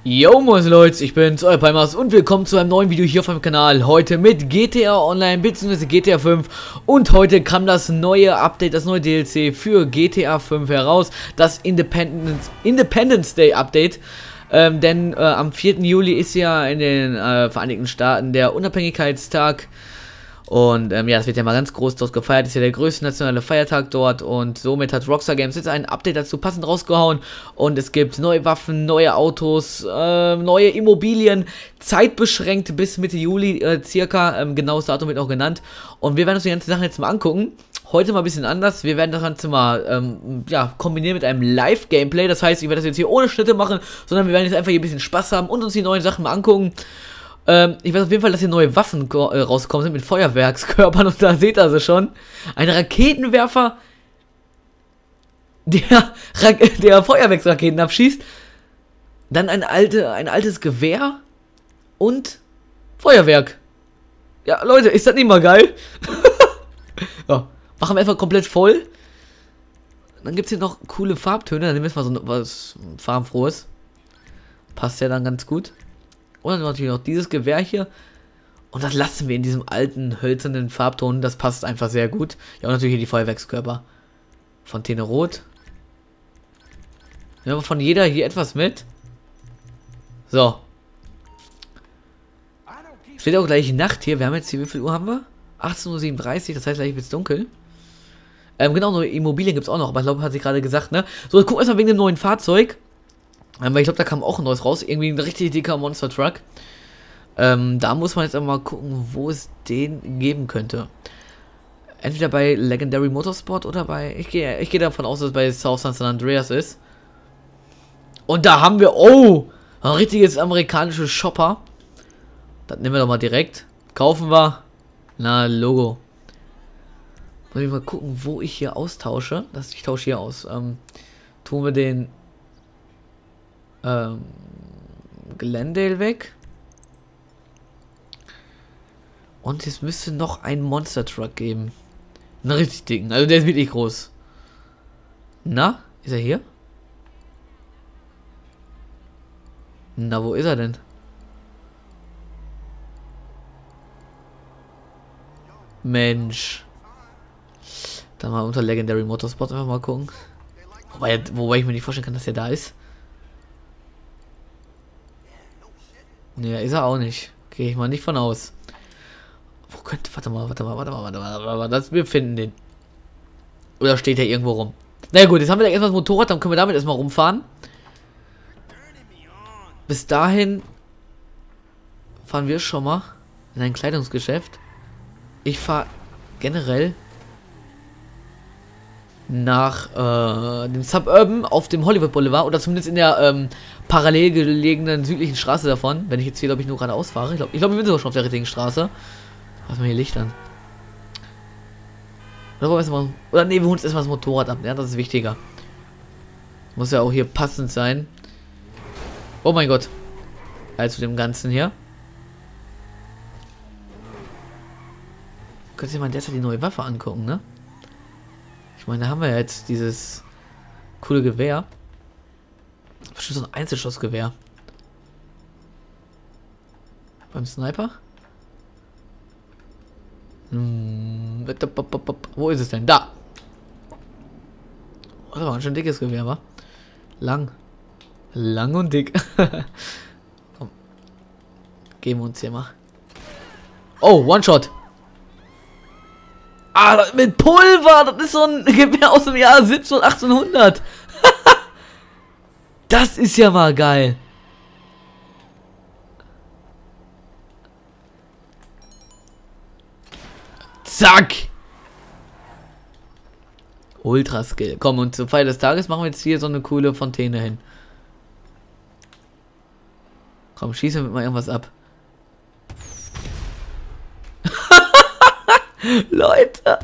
Yo moin Leute, ich bin's, euer Palmas und willkommen zu einem neuen Video hier auf meinem Kanal. Heute mit GTA Online bzw. GTA 5 und heute kam das neue Update, das neue DLC für GTA 5 heraus, das Independence Day Update. Denn am 4. Juli ist ja in den Vereinigten Staaten der Unabhängigkeitstag. Und ja, das wird ja mal ganz groß dort gefeiert, ist ja der größte nationale Feiertag dort und somit hat Rockstar Games jetzt ein Update dazu passend rausgehauen und es gibt neue Waffen, neue Autos, neue Immobilien, zeitbeschränkt bis Mitte Juli circa, genaues Datum wird auch genannt und wir werden uns die ganzen Sachen jetzt mal angucken. Heute mal ein bisschen anders, wir werden das Ganze mal ja, kombinieren mit einem Live-Gameplay, das heißt, ich werde das jetzt hier ohne Schnitte machen, sondern wir werden jetzt einfach hier ein bisschen Spaß haben und uns die neuen Sachen mal angucken. Ich weiß auf jeden Fall, dass hier neue Waffen rausgekommen sind mit Feuerwerkskörpern und da seht ihr sie schon. Ein Raketenwerfer, der Feuerwerksraketen abschießt. Dann ein altes Gewehr und Feuerwerk. Ja, Leute, ist das nicht mal geil? Ja, machen wir einfach komplett voll. Dann gibt es hier noch coole Farbtöne. Dann nehmen wir jetzt mal so was farbenfrohes. Passt ja dann ganz gut. Und dann natürlich noch dieses Gewehr hier. Und das lassen wir in diesem alten, hölzernen Farbton. Das passt einfach sehr gut. Ja, und natürlich hier die Feuerwerkskörper. Fontäne Rot. Wir haben von jeder hier etwas mit. So. Es wird auch gleich Nacht hier. Wir haben jetzt hier, wie viel Uhr haben wir? 18:37 Uhr, das heißt gleich wird es dunkel. Genau, neue Immobilien gibt es auch noch. Aber ich glaube, hat sie gerade gesagt, ne? So, gucken wir erstmal wegen dem neuen Fahrzeug. Weil ich glaube, da kam auch ein neues raus. Irgendwie ein richtig dicker Monster Truck. Da muss man jetzt mal gucken, wo es den geben könnte. Entweder bei Legendary Motorsport oder bei... Ich gehe davon aus, dass es bei South San Andreas ist. Und da haben wir... Oh! Ein richtiges amerikanisches Shopper. Das nehmen wir doch mal direkt. Kaufen wir. Na, Logo. Muss ich mal gucken, wo ich hier austausche. Ich tausche hier aus. Tun wir den... Glendale weg. Und es müsste noch einen Monster Truck geben. Einen richtig dicken. Also der ist wirklich groß. Na? Ist er hier? Na, wo ist er denn? Mensch. Dann mal unter Legendary Motorsport einfach mal gucken. Wobei ich mir nicht vorstellen kann, dass er da ist. Ne, ist er auch nicht. Gehe ich mal nicht von aus. Wo könnte... Warte mal. Wir finden den. Oder steht er irgendwo rum? Na ja, gut, jetzt haben wir da erstmal das Motorrad, dann können wir damit erstmal rumfahren. Bis dahin fahren wir schon mal in ein Kleidungsgeschäft. Ich fahre generell nach dem Suburban auf dem Hollywood Boulevard oder zumindest in der parallel gelegenen südlichen Straße davon. Wenn ich jetzt hier, glaube ich, nur geradeaus fahre. Ich glaube, wir sind sogar schon auf der richtigen Straße. Lass mal hier Licht an. Oder nee, wir holen uns erstmal das Motorrad ab. Ja, das ist wichtiger. Muss ja auch hier passend sein. Oh mein Gott. Also dem Ganzen hier. Könnt ihr mal derzeit die neue Waffe angucken, ne? Ich meine, da haben wir ja jetzt dieses coole Gewehr. Bestimmt so ein Einzelschussgewehr. Beim Sniper? Wo ist es denn? Da! Oh, das war ein schon dickes Gewehr, wa? Lang. Lang und dick. Komm. Geben wir uns hier mal. Oh, One-Shot! Ah, mit Pulver! Das ist so ein Gewehr aus dem Jahr 1700, 1800. Das ist ja mal geil. Zack! Ultra Skill. Komm, und zur Feier des Tages machen wir jetzt hier so eine coole Fontäne hin. Komm, schießen wir mal irgendwas ab. Leute!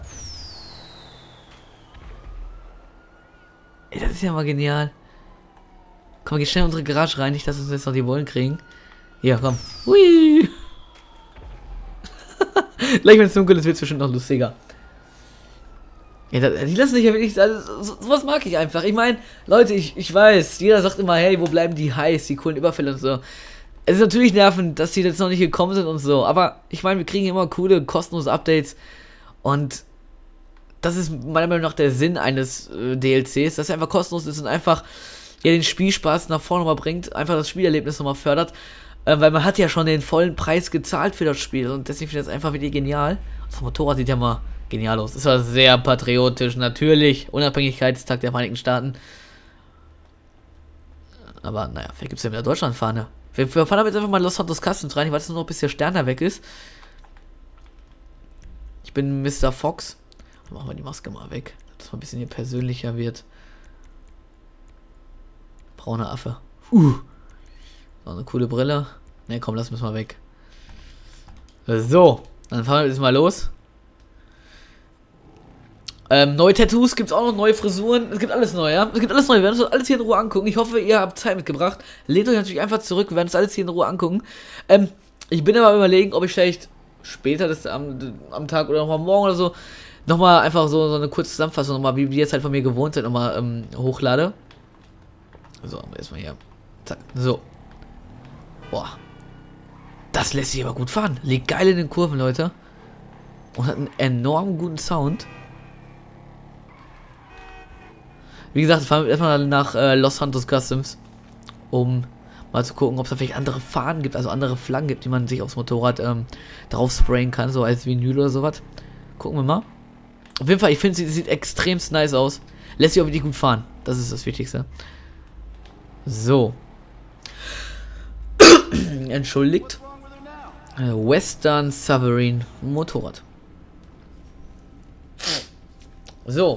Ey, das ist ja mal genial. Komm, geh schnell in unsere Garage rein, nicht, dass wir uns jetzt noch die Wollen kriegen. Hier, komm. Hui! Gleich, wenn es dunkel ist, wird es bestimmt noch lustiger. Ja, die lassen sich ja wirklich, also, sowas mag ich einfach. Ich meine, Leute, ich weiß, jeder sagt immer, hey, wo bleiben die Highs, die coolen Überfälle und so. Es ist natürlich nervend, dass die jetzt noch nicht gekommen sind und so, aber ich meine, wir kriegen immer coole, kostenlose Updates und das ist meiner Meinung nach der Sinn eines DLCs, dass er einfach kostenlos ist und einfach ja den Spielspaß nach vorne mal bringt, einfach das Spielerlebnis nochmal fördert, weil man hat ja schon den vollen Preis gezahlt für das Spiel und deswegen finde ich das einfach wirklich genial. Das Motorrad sieht ja mal genial aus. Das war sehr patriotisch, natürlich. Unabhängigkeitstag der Vereinigten Staaten. Aber naja, vielleicht gibt es ja wieder Deutschlandfahne. Wir fahren aber jetzt einfach mal Los Santos Customs rein. Ich weiß nur noch, bis der Stern da weg ist. Ich bin Mr. Fox. Machen wir die Maske mal weg, dass es mal ein bisschen hier persönlicher wird. Brauner Affe. So eine coole Brille. Ne, komm, lass uns mal weg. So, dann fahren wir jetzt mal los. Neue Tattoos gibt es auch noch, neue Frisuren, es gibt alles neu, ja? Es gibt alles neu, wir werden uns das alles hier in Ruhe angucken. Ich hoffe, ihr habt Zeit mitgebracht. Lehnt euch natürlich einfach zurück, wir werden uns alles hier in Ruhe angucken. Ich bin aber überlegen, ob ich vielleicht später das am Tag oder nochmal morgen oder so nochmal einfach so eine kurze Zusammenfassung nochmal, wie die jetzt halt von mir gewohnt sind, nochmal hochlade. So, erstmal hier. Zack. So. Boah. Das lässt sich aber gut fahren. Liegt geil in den Kurven, Leute. Und hat einen enorm guten Sound. Wie gesagt, fahren wir erstmal nach Los Santos Customs, um mal zu gucken, ob es da vielleicht andere Fahnen gibt, also andere Flaggen gibt, die man sich aufs Motorrad drauf sprayen kann, so als Vinyl oder sowas. Gucken wir mal. Auf jeden Fall, ich finde, sie sieht extremst nice aus. Lässt sich auch wirklich gut fahren. Das ist das Wichtigste. So. Entschuldigt. Western Sovereign Motorrad. So.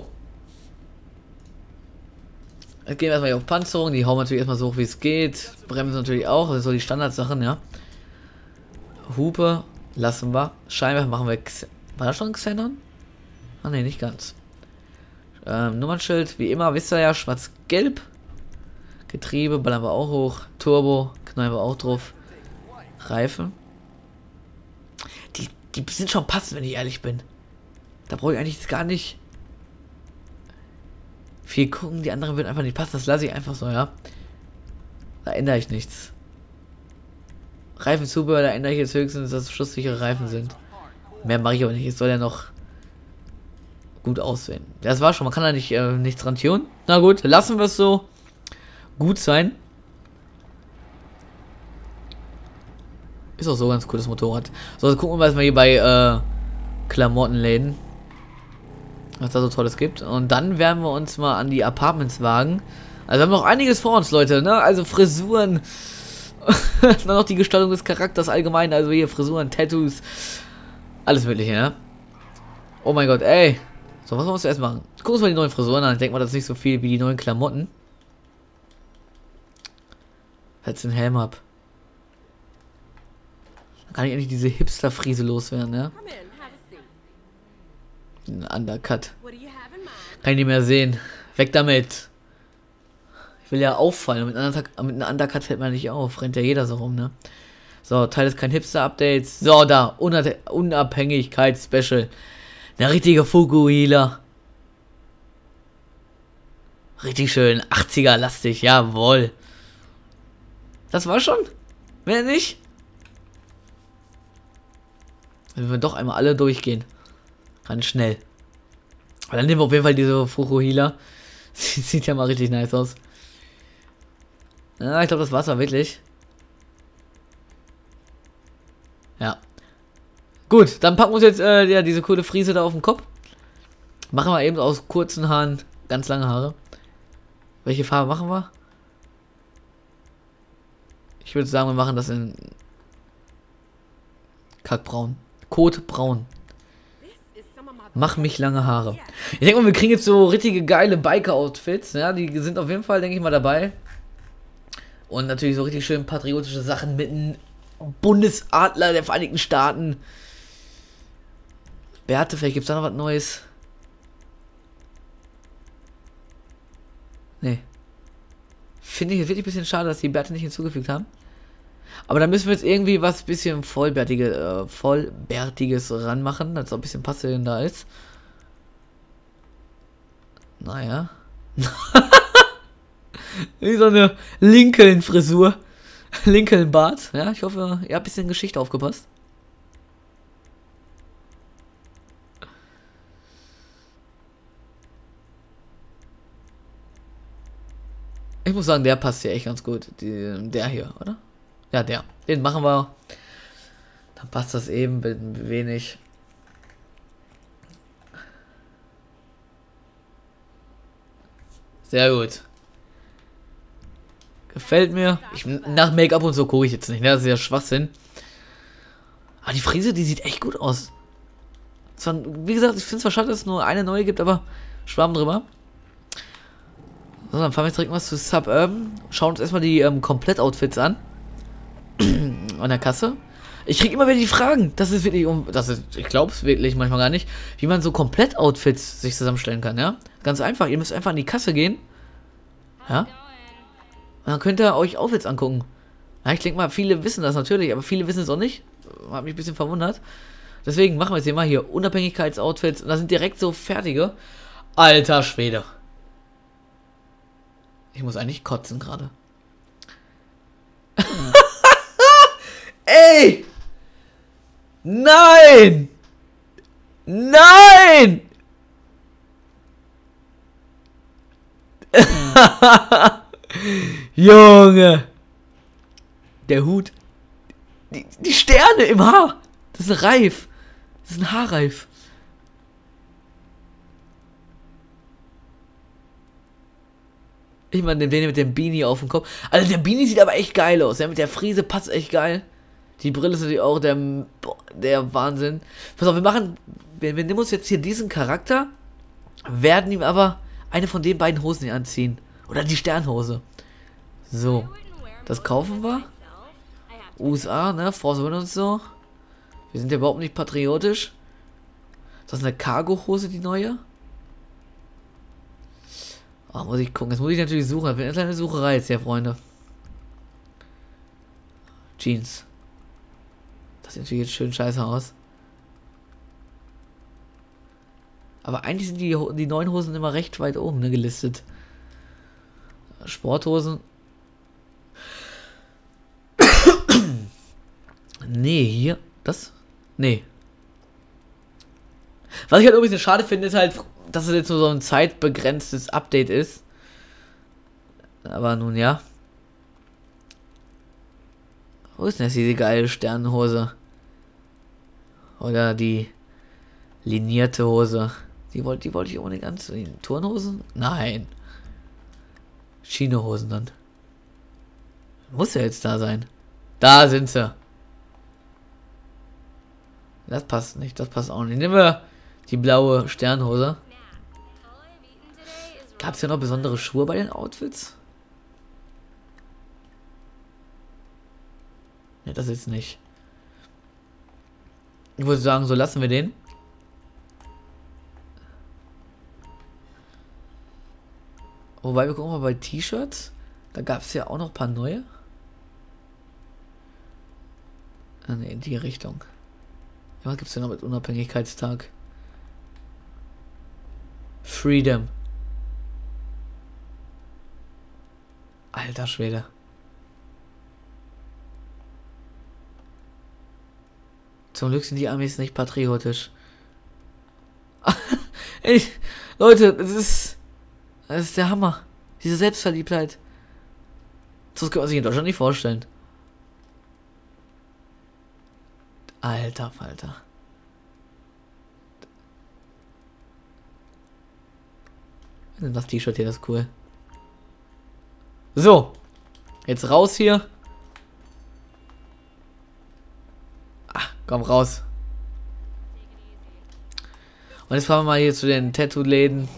Jetzt gehen wir erstmal hier auf Panzerung. Die hauen wir natürlich erstmal so hoch wie es geht. Bremsen natürlich auch. Das sind so die Standardsachen, ja. Hupe lassen wir. Scheinwerfer machen wir. War das schon Xenon? Ah ne, nicht ganz. Nummernschild, wie immer, wisst ihr ja, schwarz-gelb. Getriebe ballern wir auch hoch. Turbo knallen wir auch drauf. Reifen. Die sind schon passend, wenn ich ehrlich bin. Da brauche ich eigentlich gar nicht viel gucken. Die anderen würden einfach nicht passen. Das lasse ich einfach so, ja. Da ändere ich nichts. Reifenzubehör, da ändere ich jetzt höchstens, dass es schusssichere Reifen sind. Mehr mache ich aber nicht. Es soll ja noch gut aussehen. Das war schon. Man kann da nicht nichts dran tun. Na gut, lassen wir es so gut sein. Ist auch so ganz cooles Motorrad. So, also gucken wir mal hier bei Klamottenläden, was da so Tolles gibt. Und dann werden wir uns mal an die Apartments wagen. Also wir haben noch einiges vor uns, Leute, ne? Also Frisuren, dann noch die Gestaltung des Charakters allgemein, also hier Frisuren, Tattoos, alles mögliche, ja? Oh mein Gott, ey. So, was wollen wir zuerst machen? Gucken wir uns mal die neuen Frisuren an. Ich denke mal, das ist nicht so viel wie die neuen Klamotten. Setz den Helm ab. Dann kann ich endlich diese Hipster-Friese loswerden, ja? Ein Undercut. Kann ich nicht mehr sehen. Weg damit. Ich will ja auffallen. Mit einem Undercut fällt man nicht auf. Rennt ja jeder so rum, ne? So, Teil ist kein Hipster-Updates. So, da. Unabhängigkeit-Special. Eine richtige Fukuhila. Richtig schön. 80er-lastig. Jawohl. Das war schon? Wenn nicht? Wenn wir doch einmal alle durchgehen. Ganz schnell. Aber dann nehmen wir auf jeden Fall diese Fukuhila. Sieht ja mal richtig nice aus. Ja, ich glaube, das war's mal wirklich. Ja. Gut, dann packen wir uns jetzt ja, diese coole Frise da auf den Kopf. Machen wir eben aus kurzen Haaren ganz lange Haare. Welche Farbe machen wir? Ich würde sagen, wir machen das in Kackbraun. Kotbraun. Mach mich lange Haare. Ich denke mal, wir kriegen jetzt so richtige geile Biker-Outfits. Ja, die sind auf jeden Fall, denke ich mal, dabei. Und natürlich so richtig schön patriotische Sachen mit einem Bundesadler der Vereinigten Staaten. Bärte, vielleicht gibt es da noch was Neues. Nee. Finde ich wirklich ein bisschen schade, dass die Bärte nicht hinzugefügt haben. Aber da müssen wir jetzt irgendwie was bisschen Vollbärtiges ranmachen, dass es auch ein bisschen passender ist. Naja. Wie so eine Lincoln-Frisur. Lincoln-Bart. Ja, ich hoffe, ihr habt ein bisschen Geschichte aufgepasst. Ich muss sagen, der passt hier echt ganz gut. Der hier, oder? Ja, der. Den machen wir. Dann passt das eben ein wenig. Sehr gut. Gefällt mir. Nach Make-up und so gucke ich jetzt nicht, ne? Das ist ja Schwachsinn. Aber die Frise, die sieht echt gut aus. Zwar, wie gesagt, ich finde es zwar schade, dass es nur eine neue gibt, aber Schwamm drüber. So, dann fahren wir jetzt direkt mal zu Suburban. Schauen uns erstmal die Komplett-Outfits an. An der Kasse. Ich kriege immer wieder die Fragen. Das ist wirklich, ich glaube es wirklich manchmal gar nicht, wie man so Komplett-Outfits sich zusammenstellen kann, ja? Ganz einfach. Ihr müsst einfach an die Kasse gehen. Ja? Und dann könnt ihr euch Outfits angucken. Ja, ich denke mal, viele wissen das natürlich, aber viele wissen es auch nicht. Hat mich ein bisschen verwundert. Deswegen machen wir jetzt hier mal hier Unabhängigkeitsoutfits. Und da sind direkt so fertige. Alter Schwede. Ich muss eigentlich kotzen gerade. Ey! Nein! Nein! Junge! Der Hut. Die Sterne im Haar. Das ist ein Reif. Das ist ein Haarreif. Ich meine, den mit dem Beanie auf dem Kopf. Also der Beanie sieht aber echt geil aus. Ja, mit der Frise passt echt geil. Die Brille ist natürlich auch der Wahnsinn. Pass auf, wir nehmen uns jetzt hier diesen Charakter, werden ihm aber eine von den beiden Hosen hier anziehen. Oder die Sternhose. So. Das kaufen wir. USA, ne? Force One und so. Wir sind ja überhaupt nicht patriotisch. Ist das eine Cargo-Hose, die neue? Oh, muss ich gucken. Jetzt muss ich natürlich suchen. Das wird eine kleine Sucherei jetzt hier, Freunde. Jeans. Das sieht natürlich jetzt schön scheiße aus. Aber eigentlich sind die neuen Hosen immer recht weit oben, ne, gelistet. Sporthosen. Nee, hier. Das? Nee. Was ich halt ein bisschen schade finde, ist halt, dass es jetzt nur so ein zeitbegrenztes Update ist. Aber nun ja. Wo ist denn jetzt diese geile Sternenhose? Oder die linierte Hose? Die wollte ich unbedingt anziehen. Turnhosen? Nein. Chinohosen dann. Muss ja jetzt da sein. Da sind sie. Das passt nicht. Das passt auch nicht. Nehmen wir die blaue Sternhose. Gab es ja noch besondere Schuhe bei den Outfits? Ne, das jetzt nicht. Ich würde sagen, so lassen wir den. Wobei, wir gucken mal bei T-Shirts. Da gab es ja auch noch ein paar neue. Ah, ne, in die Richtung. Ja, was gibt es denn noch mit Unabhängigkeitstag? Freedom. Alter Schwede. Zum Glück sind die Amis nicht patriotisch. Ey, Leute, das ist der Hammer. Diese Selbstverliebtheit. Das kann man sich in Deutschland nicht vorstellen. Alter Falter. Das T-Shirt hier, das ist cool. So. Jetzt raus hier. Ach, komm raus. Und jetzt fahren wir mal hier zu den Tattoo-Läden.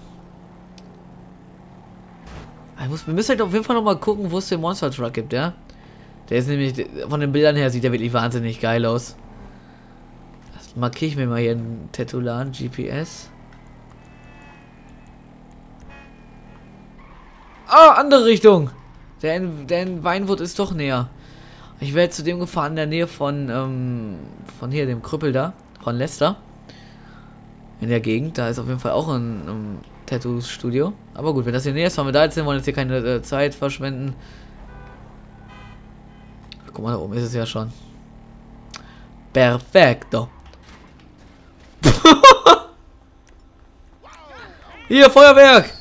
Wir müssen halt auf jeden Fall noch mal gucken, wo es den Monster Truck gibt, ja? Der ist nämlich, von den Bildern her sieht der wirklich wahnsinnig geil aus. Das markiere ich mir mal hier einen Tattoo-Laden, GPS. Ah, andere Richtung. Der in Weinwood ist doch näher. Ich werde zu dem gefahren in der Nähe von hier, dem Krüppel da, von Leicester. In der Gegend, da ist auf jeden Fall auch ein Tattoo-Studio. Aber gut, wenn das hier näher ist, fahren wir da jetzt hin, wollen jetzt hier keine Zeit verschwenden. Guck mal, da oben ist es ja schon. Perfekto. Hier, Feuerwerk!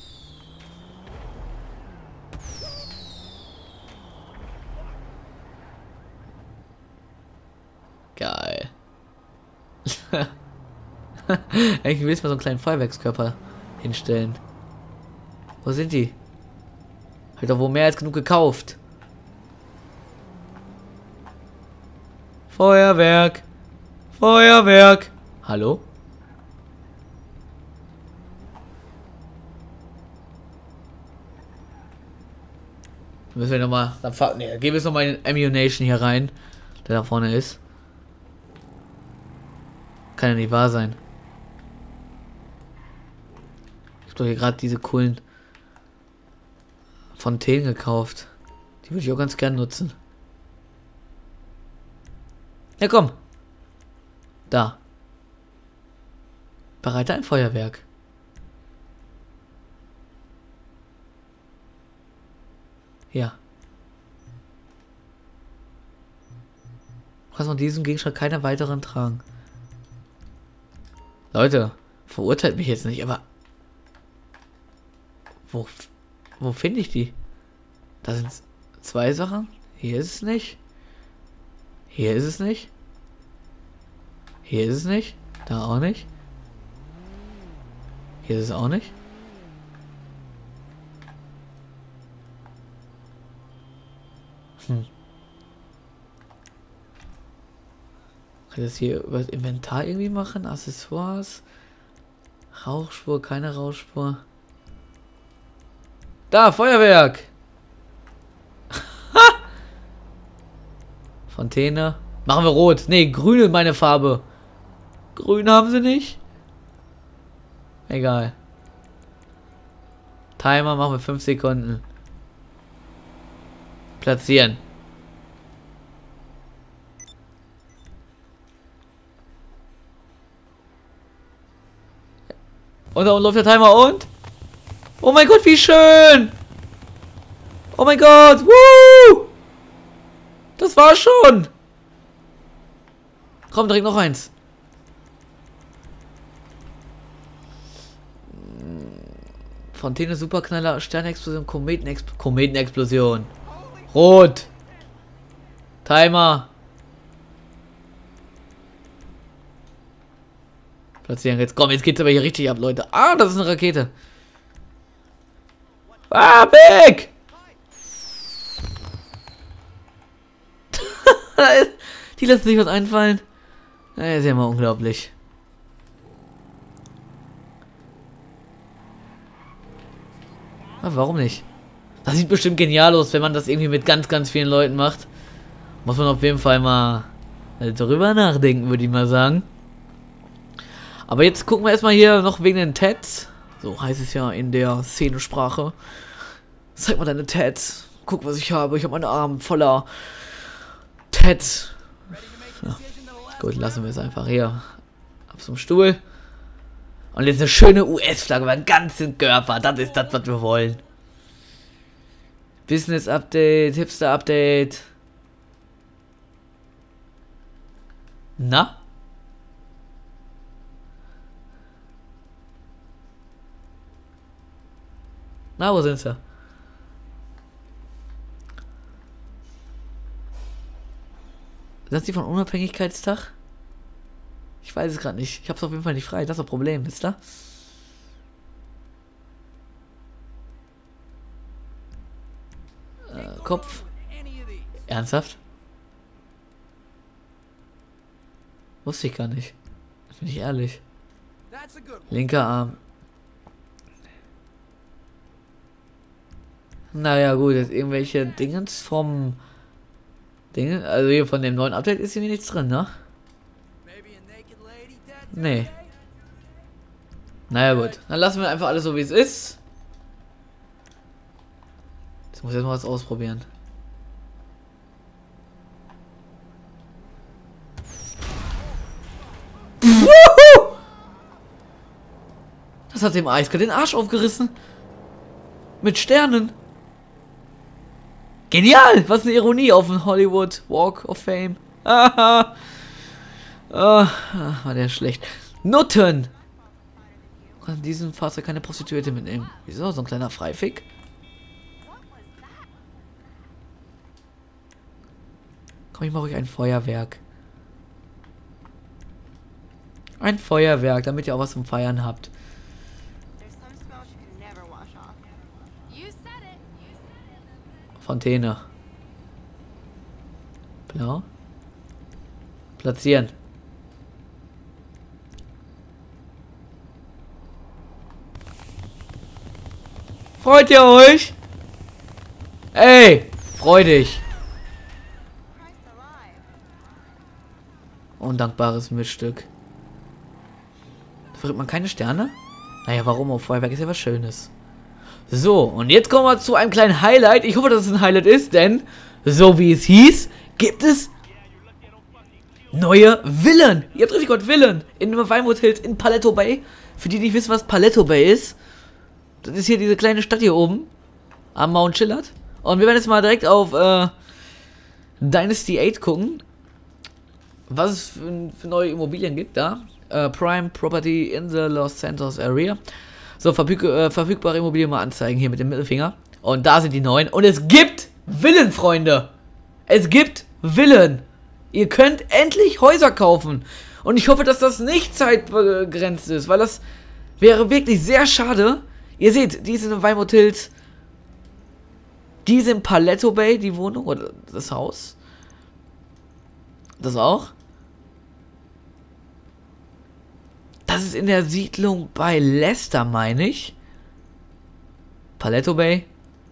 Geil. Ich will jetzt mal so einen kleinen Feuerwerkskörper hinstellen. Wo sind die? Hat doch wohl mehr als genug gekauft. Feuerwerk! Feuerwerk! Hallo? Müssen wir nochmal. Ne, geben wir jetzt nochmal den Ammunition hier rein, der da vorne ist. Kann ja nicht wahr sein. Ich habe doch hier gerade diese coolen Fontänen gekauft. Die würde ich auch ganz gern nutzen. Ja, komm. Da. Bereite ein Feuerwerk. Ja. Du kannst von diesem Gegenstand keine weiteren tragen. Leute, verurteilt mich jetzt nicht, aber... Wo finde ich die? Da sind 2 Sachen. Hier ist es nicht. Hier ist es nicht. Hier ist es nicht. Da auch nicht. Hier ist es auch nicht. Kann ich das hier über das Inventar irgendwie machen? Accessoires. Rauchspur, keine Rauchspur. Da, Feuerwerk! Fontäne. Machen wir rot. Ne, grün ist meine Farbe. Grün haben sie nicht. Egal. Timer machen wir 5 Sekunden. Platzieren. Und da unten läuft der Timer und... Oh mein Gott, wie schön! Oh mein Gott! Woo! Das war schon! Komm, direkt noch eins. Fontäne, Superknaller, Sternexplosion, Kometenexplosion. Rot. Timer. Platzieren. Jetzt komm, jetzt geht's aber hier richtig ab, Leute. Ah, das ist eine Rakete. Ah, weg! Die lassen sich was einfallen. Das ist ja mal unglaublich. Aber warum nicht? Das sieht bestimmt genial aus, wenn man das irgendwie mit ganz, ganz vielen Leuten macht. Muss man auf jeden Fall mal darüber nachdenken, würde ich mal sagen. Aber jetzt gucken wir erstmal hier noch wegen den Tats. So heißt es ja in der Szenesprache. Zeig mal deine Tats. Guck, was ich habe. Ich habe meinen Arm voller Tats. Ja. Gut, lassen wir es einfach hier. Ab zum Stuhl. Und jetzt eine schöne US-Flagge über den ganzen Körper. Das ist das, was wir wollen. Business Update, Hipster Update. Na? Na, wo sind sie? Sind das die von Unabhängigkeitstag? Ich weiß es gerade nicht. Ich habe es auf jeden Fall nicht frei. Das ist das Problem, wisst ihr? Kopf. Ernsthaft? Wusste ich gar nicht. Bin ich ehrlich. Linker Arm. Naja, gut, jetzt irgendwelche Dingens vom Dinge. Also hier von dem neuen Update ist hier nichts drin, ne? Nee. Naja, gut. Dann lassen wir einfach alles so, wie es ist. Jetzt muss ich jetzt mal was ausprobieren. Das Das hat dem eiskalt den Arsch aufgerissen. Mit Sternen. Genial! Was eine Ironie auf dem Hollywood Walk of Fame. Aha. War der schlecht. Nutten! Du kannst in diesem Fahrzeug keine Prostituierte mitnehmen. Wieso? So ein kleiner Freifick? Komm, ich mache euch ein Feuerwerk. Ein Feuerwerk, damit ihr auch was zum Feiern habt. Fontäne. Blau. Platzieren. Freut ihr euch? Ey, freu dich. Undankbares Miststück. Verrückt man keine Sterne? Naja, warum? Auf Feuerwerk ist ja was Schönes. So, und jetzt kommen wir zu einem kleinen Highlight. Ich hoffe, dass es ein Highlight ist, denn, so wie es hieß, gibt es neue Villen. Ihr habt richtig gehört, Villen. In Vinewood Hills, in Paleto Bay. Für die nicht wissen, was Paleto Bay ist. Das ist hier diese kleine Stadt hier oben. Am Mount Chillard. Und wir werden jetzt mal direkt auf Dynasty 8 gucken. Was es für neue Immobilien gibt da. Prime Property in the Los Santos Area. So, verfügbare Immobilien mal anzeigen hier mit dem Mittelfinger. Und da sind die neuen. Und es gibt Villen, Freunde. Es gibt Villen. Ihr könnt endlich Häuser kaufen. Und ich hoffe, dass das nicht zeitbegrenzt ist, weil das wäre wirklich sehr schade. Ihr seht, die sind in Vinewood Hills. Die sind in Paleto Bay, die Wohnung oder das Haus. Das auch. Das ist in der Siedlung bei Leicester, meine ich. Paleto Bay.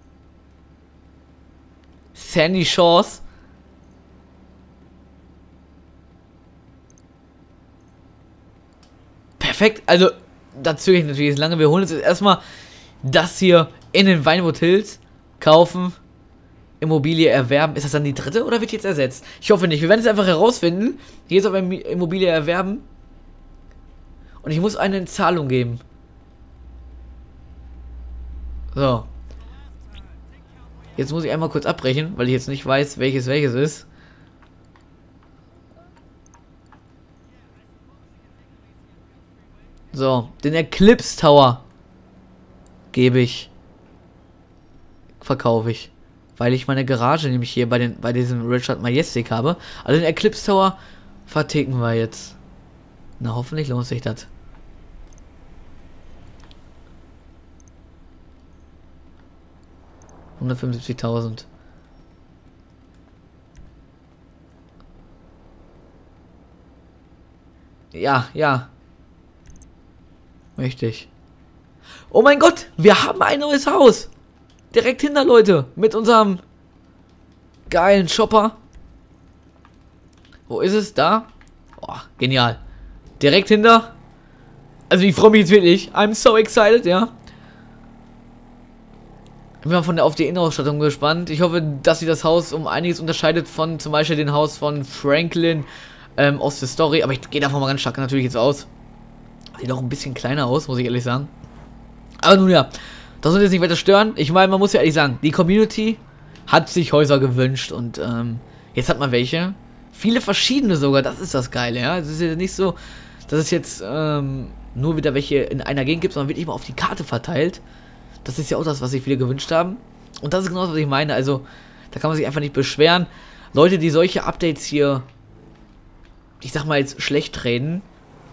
Sandy Shores. Perfekt. Also, da zögere ich natürlich jetzt lange. Wir holen uns jetzt erstmal das hier in den Vinewood Hills. Kaufen. Immobilie erwerben. Ist das dann die dritte oder wird jetzt ersetzt? Ich hoffe nicht. Wir werden es einfach herausfinden. Hier ist auf Immobilie erwerben. Und ich muss eine Zahlung geben. So. Jetzt muss ich einmal kurz abbrechen, weil ich jetzt nicht weiß, welches ist. So, den Eclipse Tower gebe ich. Verkaufe ich. Weil ich meine Garage nämlich hier bei diesem Richard Majestic habe. Also den Eclipse Tower verticken wir jetzt. Na, hoffentlich lohnt sich das. $175.000. Ja, ja. Möchte ich. Oh mein Gott, wir haben ein neues Haus. Direkt hinter, Leute. Mit unserem geilen Shopper. Wo ist es? Da? Oh, genial. Direkt hinter. Also ich freue mich jetzt wirklich. I'm so excited, ja. Ich bin mal auf die Innenausstattung gespannt. Ich hoffe, dass sich das Haus um einiges unterscheidet von zum Beispiel dem Haus von Franklin aus der Story. Aber ich gehe davon mal ganz stark natürlich jetzt aus. Sieht auch ein bisschen kleiner aus, muss ich ehrlich sagen. Aber nun ja, das soll jetzt nicht weiter stören. Ich meine, man muss ja ehrlich sagen, die Community hat sich Häuser gewünscht und jetzt hat man welche. Viele verschiedene sogar, das ist das Geile, ja. Es ist ja nicht so, dass es jetzt nur wieder welche in einer Gegend gibt, sondern wirklich mal auf die Karte verteilt. Das ist ja auch das, was sich viele gewünscht haben. Und das ist genau das, was ich meine. Also, da kann man sich einfach nicht beschweren. Leute, die solche Updates hier, ich sag mal jetzt, schlecht reden,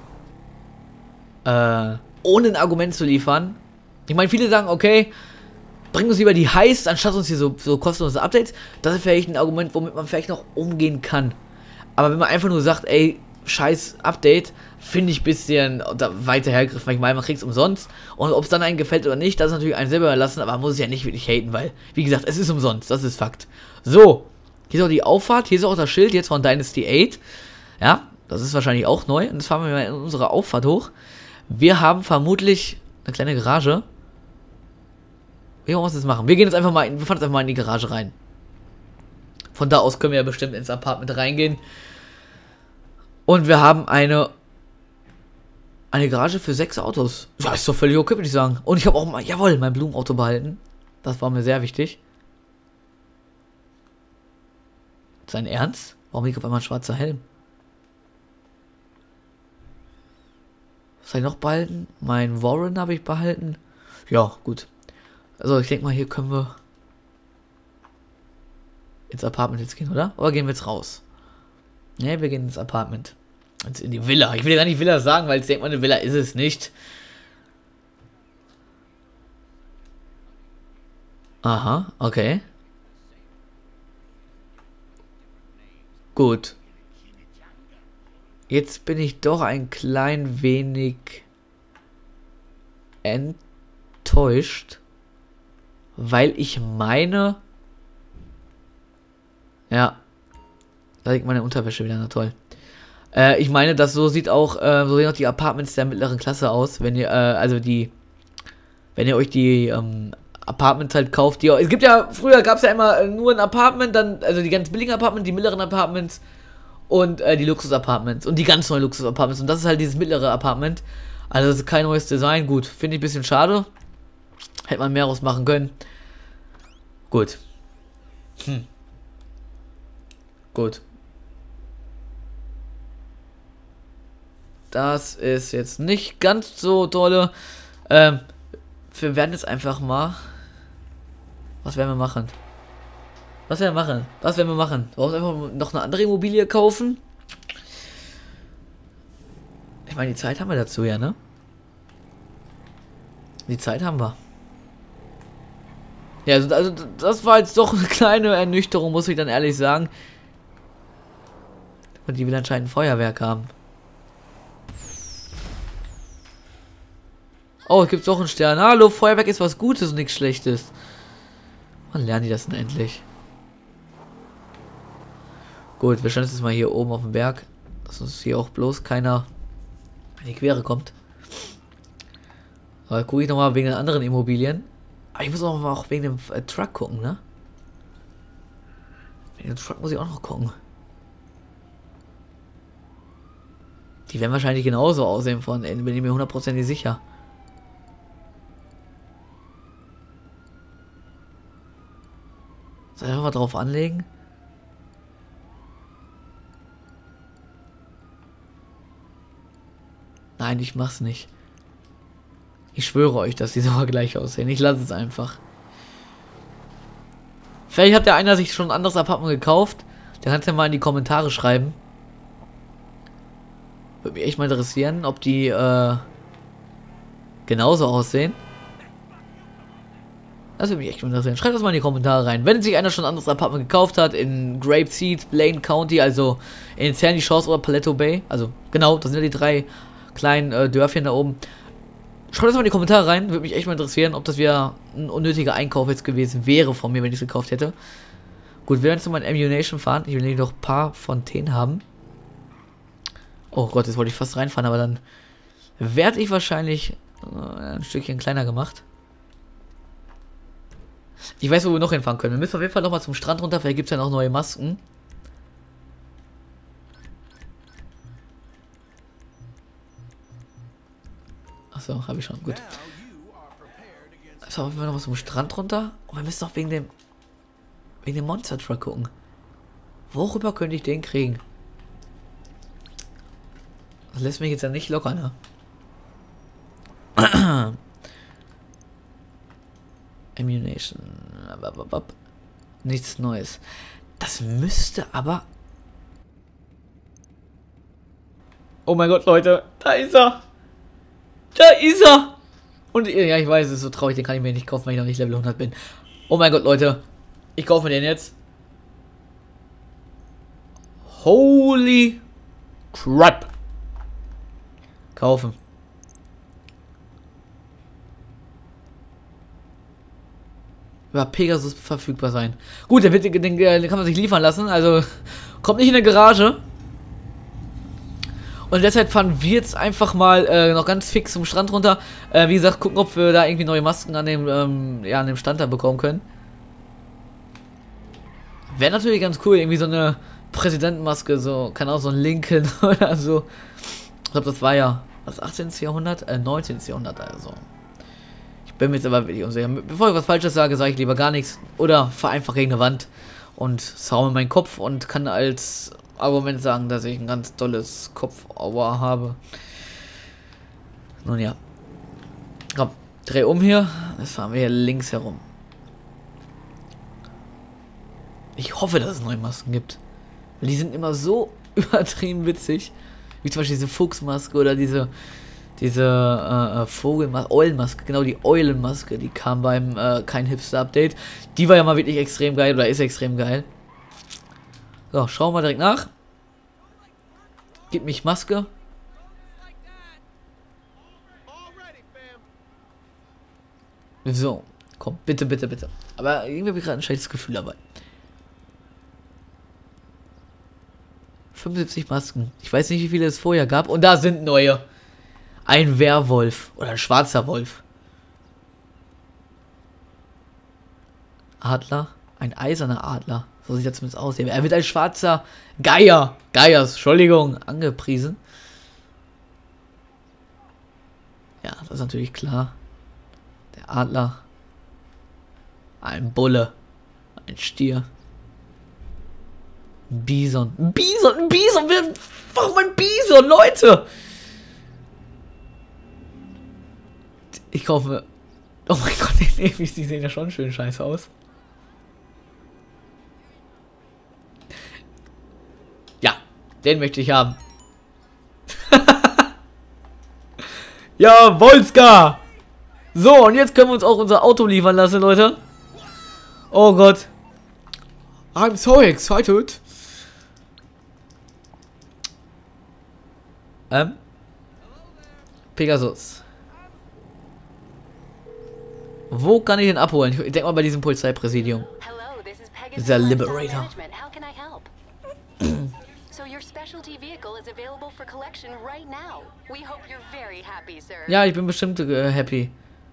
ohne ein Argument zu liefern. Ich meine, viele sagen, okay, bring uns lieber die Heist, anstatt uns hier so kostenlose Updates. Das ist vielleicht ein Argument, womit man vielleicht noch umgehen kann. Aber wenn man einfach nur sagt, ey, scheiß Update, finde ich ein bisschen weiter hergegriffen, weil ich meine, man kriegt es umsonst. Und ob es dann einem gefällt oder nicht, das ist natürlich einen selber überlassen, aber man muss es ja nicht wirklich haten, weil, wie gesagt, es ist umsonst, das ist Fakt. So, hier ist auch die Auffahrt, hier ist auch das Schild jetzt von Dynasty 8. Ja, das ist wahrscheinlich auch neu. Und jetzt fahren wir mal in unsere Auffahrt hoch. Wir haben vermutlich eine kleine Garage. Wie wollen wir das machen? Wir gehen jetzt einfach mal wir fahren jetzt einfach mal in die Garage rein. Von da aus können wir ja bestimmt ins Apartment reingehen. Und wir haben eine Eine Garage für 6 Autos. Ja, ist doch völlig okay, würde ich sagen. Und ich habe auch mal, jawohl, mein Blumenauto behalten. Das war mir sehr wichtig. Sein Ernst? Warum liegt auf einmal ein schwarzer Helm? Was habe ich noch behalten? Mein Warren habe ich behalten. Ja, gut. Also ich denke mal, hier können wir ins Apartment jetzt gehen, oder? Oder gehen wir jetzt raus? Ne, wir gehen ins Apartment. Jetzt in die Villa. Ich will ja gar nicht Villa sagen, weil ich denke mal, eine Villa ist es nicht. Aha, okay. Gut. Jetzt bin ich doch ein klein wenig enttäuscht, weil ich meine... Ja. Da liegt meine Unterwäsche wieder, na toll. Ich meine, das so sieht auch, so sehen auch die Apartments der mittleren Klasse aus, wenn ihr, wenn ihr euch die, Apartments halt kauft, die, es gibt ja, früher gab es ja immer nur ein Apartment, dann, also die ganz billigen Apartments, die mittleren Apartments und, die Luxus-Apartments und die ganz neuen Luxus-Apartments und das ist halt dieses mittlere Apartment, also das ist kein neues Design, gut, finde ich ein bisschen schade, hätte man mehr rausmachen können, gut, gut. Das ist jetzt nicht ganz so tolle. Wir werden jetzt einfach mal. Was werden wir machen? Was werden wir machen? Was werden wir machen? Wir wollen einfach noch eine andere Immobilie kaufen. Ich meine, die Zeit haben wir dazu, ja, ne? Die Zeit haben wir. Ja, also das war jetzt doch eine kleine Ernüchterung, muss ich dann ehrlich sagen. Und die will anscheinend ein Feuerwerk haben. Oh, es gibt doch einen Stern. Hallo, Feuerwerk ist was Gutes und nichts Schlechtes. Wann lernen die das denn endlich? Gut, wir stellen uns jetzt mal hier oben auf dem Berg. Dass uns hier auch bloß keiner in die Quere kommt. Aber gucke ich nochmal wegen den anderen Immobilien. Aber ich muss auch wegen dem Truck gucken, ne? Wegen dem Truck muss ich auch noch gucken. Die werden wahrscheinlich genauso aussehen von, bin ich mir hundertprozentig sicher. Soll ich einfach drauf anlegen? Nein, ich mach's nicht. Ich schwöre euch, dass die sogar gleich aussehen. Ich lasse es einfach. Vielleicht hat der einer sich schon ein anderes Apartment gekauft. Der kann es ja mal in die Kommentare schreiben. Würde mich echt mal interessieren, ob die genauso aussehen. Das würde mich echt interessieren. Schreibt das mal in die Kommentare rein. Wenn sich einer schon ein anderes Apartment gekauft hat in Grapeseed, Blaine County, also in Sandy Shores oder Paleto Bay, also genau, das sind ja die 3 kleinen Dörfchen da oben. Schreibt das mal in die Kommentare rein. Würde mich echt mal interessieren, ob das wieder ein unnötiger Einkauf jetzt gewesen wäre von mir, wenn ich es gekauft hätte. Gut, wir werden jetzt nochmal in Ammunition fahren. Ich will nämlich noch ein paar Fontänen haben. Oh Gott, jetzt wollte ich fast reinfahren, aber dann werde ich wahrscheinlich ein Stückchen kleiner gemacht. Ich weiß, wo wir noch hinfahren können. Wir müssen auf jeden Fall nochmal zum Strand runter, vielleicht gibt es ja noch neue Masken. Achso, habe ich schon, gut. Also auf jeden Fall nochmal zum Strand runter. Und wir müssen noch wegen dem Monster Truck gucken. Worüber könnte ich den kriegen? Das lässt mich jetzt ja nicht locker, ne? Ammunition. Nichts Neues. Das müsste aber... Oh mein Gott, Leute. Da ist er. Da ist er. Und ja, ich weiß, es ist so traurig. Den kann ich mir nicht kaufen, weil ich noch nicht Level 100 bin. Oh mein Gott, Leute. Ich kaufe mir den jetzt. Holy crap. Kaufen. Über Pegasus verfügbar sein. Gut, den kann man sich liefern lassen. Also kommt nicht in der Garage. Und deshalb fahren wir jetzt einfach mal noch ganz fix zum Strand runter. Wie gesagt, gucken, ob wir da irgendwie neue Masken an dem, ja, an dem Stand da bekommen können. Wäre natürlich ganz cool, irgendwie so eine Präsidentenmaske, so, kann auch so ein Lincoln oder so. Ich glaube, das war ja Was, 18. Jahrhundert? 19. Jahrhundert also. Ich bin mir jetzt aber wirklich unsicher. Bevor ich was Falsches sage, sage ich lieber gar nichts. Oder fahr einfach gegen eine Wand und saume meinen Kopf und kann als Argument sagen, dass ich ein ganz tolles Kopfaua habe. Nun ja. Komm, dreh um hier. Jetzt fahren wir hier links herum. Ich hoffe, dass es neue Masken gibt. Weil die sind immer so übertrieben witzig. Wie zum Beispiel diese Fuchsmaske oder diese Vogelmaske, Eulenmaske, genau, die Eulenmaske, die kam beim kein Hipster-Update. Die war ja mal wirklich extrem geil, oder ist extrem geil. So, schauen wir direkt nach. Gib mich Maske. So, komm, bitte, bitte, bitte. Aber irgendwie habe ich gerade ein schlechtes Gefühl dabei. 75 Masken. Ich weiß nicht, wie viele es vorher gab. Und da sind neue. Ein Werwolf. Oder ein schwarzer Wolf. Adler. Ein eiserner Adler. So sieht er zumindest aus. Er wird als schwarzer Geier. Geiers, Entschuldigung, angepriesen. Ja, das ist natürlich klar. Der Adler. Ein Bulle. Ein Stier. Ein Bison. Ein Bison! Ein Bison! Warum ein Bison, Leute? Ich kaufe... Oh mein Gott, die sehen ja schon schön scheiße aus. Ja, den möchte ich haben. Ja, Wolska! So, und jetzt können wir uns auch unser Auto liefern lassen, Leute. Oh Gott. I'm so excited. Pegasus. Wo kann ich den abholen? Ich denke mal bei diesem Polizeipräsidium. Der Liberator. Ja, ich bin bestimmt happy.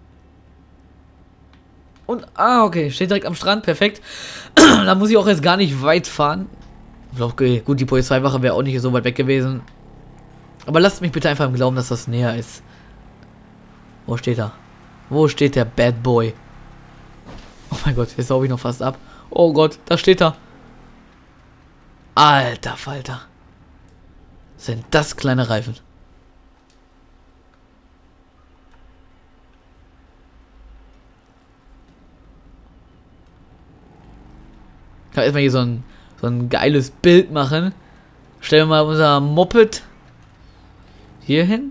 Und, okay, steht direkt am Strand, perfekt. Da muss ich auch jetzt gar nicht weit fahren. Okay, gut, die Polizeiwache wäre auch nicht so weit weg gewesen. Aber lasst mich bitte einfach im Glauben, dass das näher ist. Wo steht er? Wo steht der Bad Boy? Oh mein Gott, jetzt saube ich noch fast ab. Oh Gott, da steht er. Alter Falter. Sind das kleine Reifen? Ich kann erstmal hier so ein geiles Bild machen. Stellen wir mal unser Moped hier hin.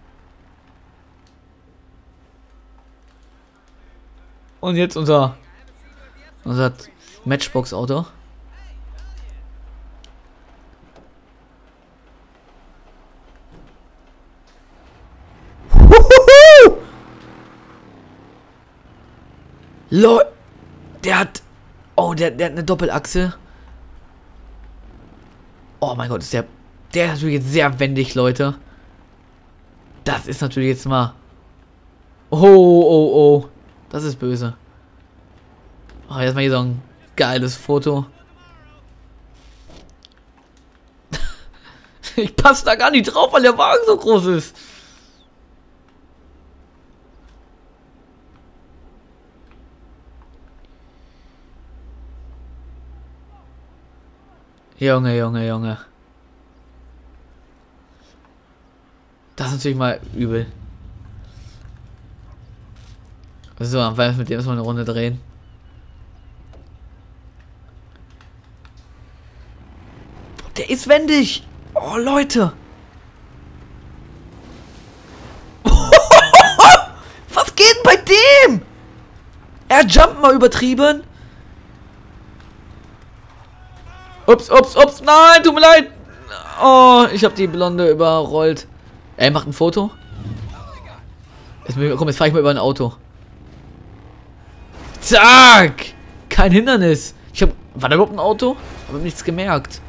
Und jetzt unser Matchbox-Auto. Lol. Der hat... Oh, der hat eine Doppelachse. Oh mein Gott, ist der ist natürlich jetzt sehr wendig, Leute. Das ist natürlich jetzt mal... Oh. Das ist böse. Oh, jetzt mal hier so ein geiles Foto. Ich passe da gar nicht drauf, weil der Wagen so groß ist. Junge. Das ist natürlich mal übel. So, weil mit dem erstmal eine Runde drehen. Der ist wendig. Oh, Leute. Was geht denn bei dem? Er jumpt mal übertrieben. Ups. Nein, tut mir leid. Oh, ich habe die Blonde überrollt. Er macht ein Foto. Komm, jetzt fahre ich mal über ein Auto. Zack! Kein Hindernis. War da überhaupt ein Auto? Ich habe nichts gemerkt.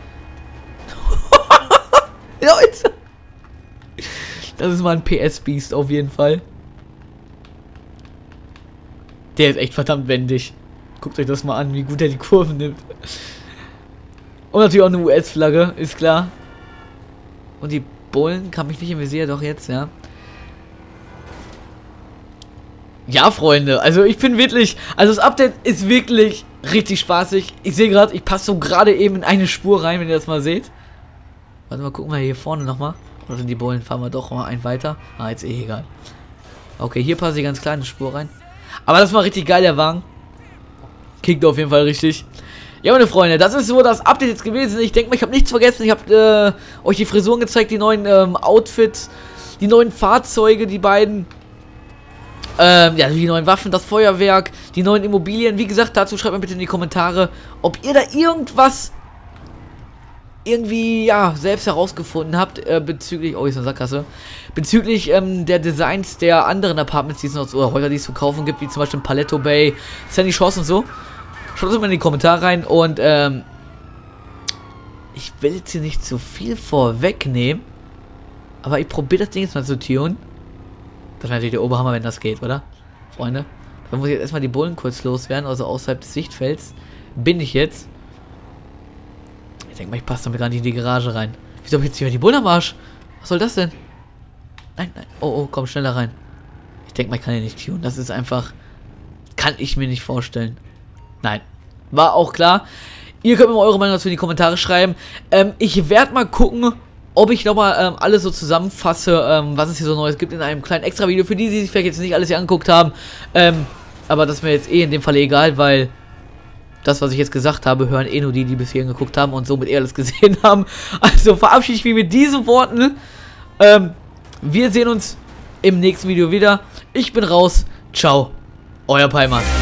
Leute! Das ist mal ein PS-Beast auf jeden Fall. Der ist echt verdammt wendig. Guckt euch das mal an, wie gut er die Kurven nimmt. Und natürlich auch eine US-Flagge, ist klar. Und die Bullen, kann mich nicht im Visier, doch jetzt, ja. Ja, Freunde, also ich bin wirklich, also das Update ist wirklich richtig spaßig. Ich sehe gerade, ich passe so gerade eben in eine Spur rein, wenn ihr das mal seht. Warte mal, gucken wir hier vorne nochmal. Oder sind die Bullen? Fahren wir doch mal einen weiter. Ah, jetzt eh egal. Okay, hier passe ich ganz kleine Spur rein. Aber das war richtig geil, der Wagen. Kickt auf jeden Fall richtig. Ja, meine Freunde, das ist so das Update jetzt gewesen. Ich denke mal, ich habe nichts vergessen. Ich habe euch die Frisuren gezeigt, die neuen Outfits, die neuen Fahrzeuge, die beiden. Ja, die neuen Waffen, das Feuerwerk, die neuen Immobilien. Wie gesagt, dazu schreibt mir bitte in die Kommentare, ob ihr da irgendwas irgendwie, ja, selbst herausgefunden habt, bezüglich, oh, hier ist eine Sackgasse, bezüglich, der Designs der anderen Apartments, die es noch, oder Häuser, die es zu kaufen gibt, wie zum Beispiel Paleto Bay, Sandy Shores und so. Schaut es mal in die Kommentare rein und, ich will jetzt hier nicht zu viel vorwegnehmen, aber ich probiere das Ding jetzt mal zu tunen. Das wäre natürlich der Oberhammer, wenn das geht, oder? Freunde. Dann muss ich jetzt erstmal die Bullen kurz loswerden, also außerhalb des Sichtfelds. Bin ich jetzt. Ich denke mal, ich passe damit gar nicht in die Garage rein. Wieso habe ich jetzt hier die Bullen am Arsch? Was soll das denn? Nein, nein. Oh, oh, komm schneller rein. Ich denke mal, ich kann hier nicht tunen. Das ist einfach... Kann ich mir nicht vorstellen. Nein. War auch klar. Ihr könnt mir mal eure Meinung dazu in die Kommentare schreiben. Ich werde mal gucken, ob ich nochmal alles so zusammenfasse, was es hier so Neues gibt in einem kleinen Extra-Video, für die sich vielleicht jetzt nicht alles hier angeguckt haben. Aber das ist mir jetzt eh in dem Fall egal, weil das, was ich jetzt gesagt habe, hören eh nur die, die bis hierhin geguckt haben und somit eh alles gesehen haben. Also verabschiede ich mich mit diesen Worten. Wir sehen uns im nächsten Video wieder. Ich bin raus. Ciao. Euer Palmas.